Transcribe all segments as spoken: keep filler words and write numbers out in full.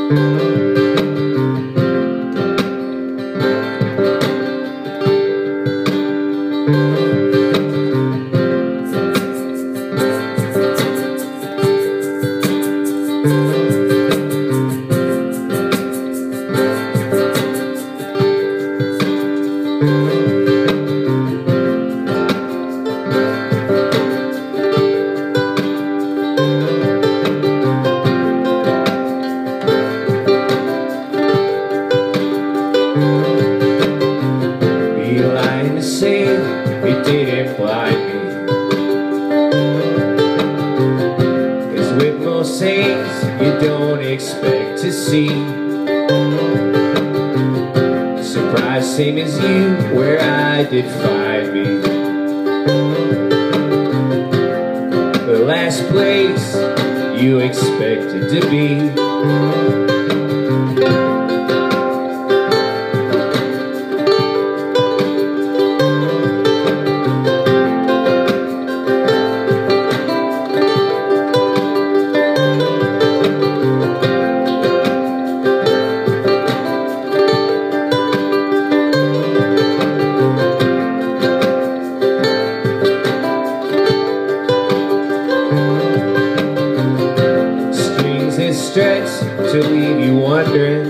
It didn't blind me, 'cause with most things you don't expect to see. Surprised same as you where I did find me. The last place you expected to be. Stretch to leave you wondering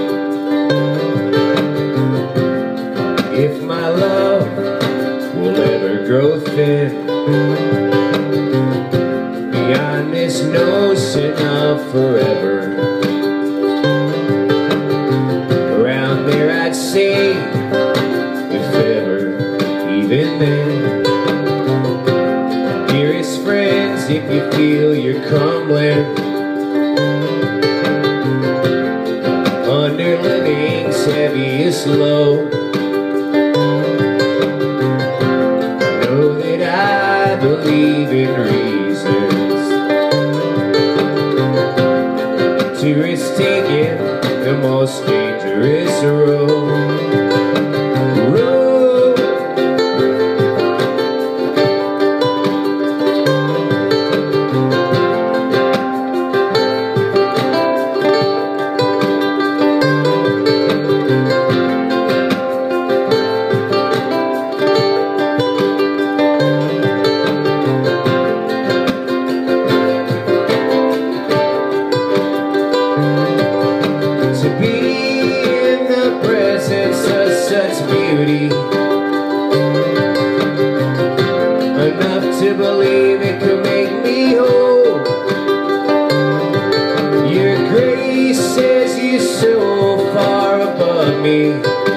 if my love will ever grow thin beyond this notion of forever. Around there I'd say, if ever, even then. Dearest friends, if you feel you're crumbling under living's heaviest load, know that I believe in reasons to risk taking the most dangerous road. Enough to believe it could make me whole. Your grace says you're so far above me.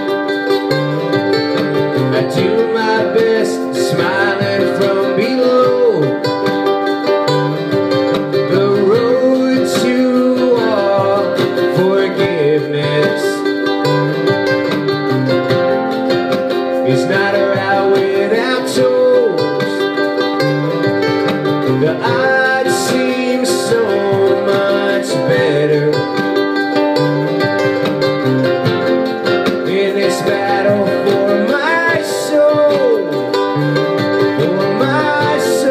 I do my best smiling from below. The road to all forgiveness is not a route without toll. The odds seem so much better in this battle for my soul, for my soul.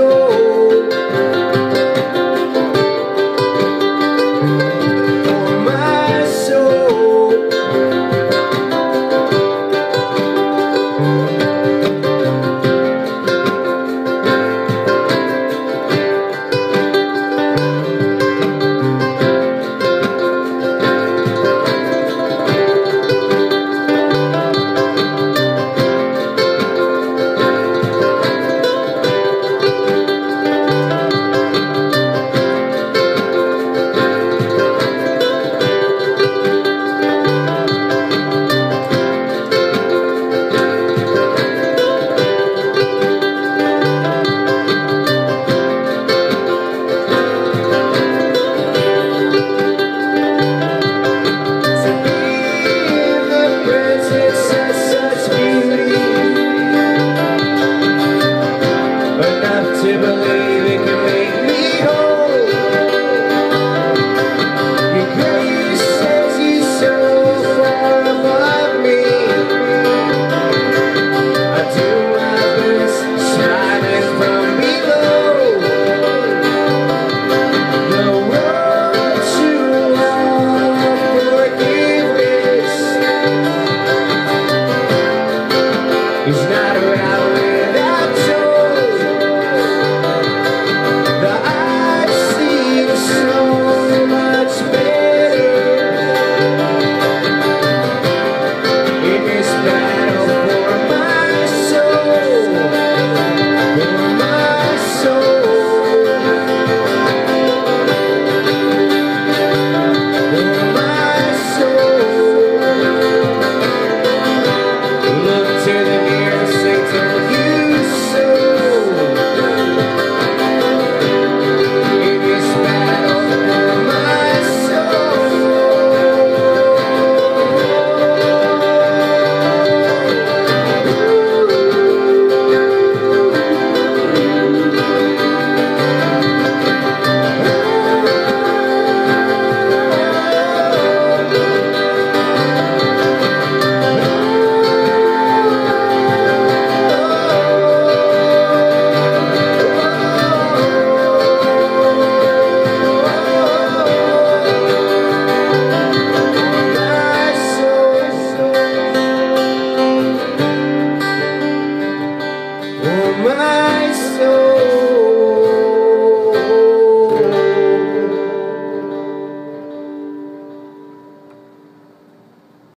my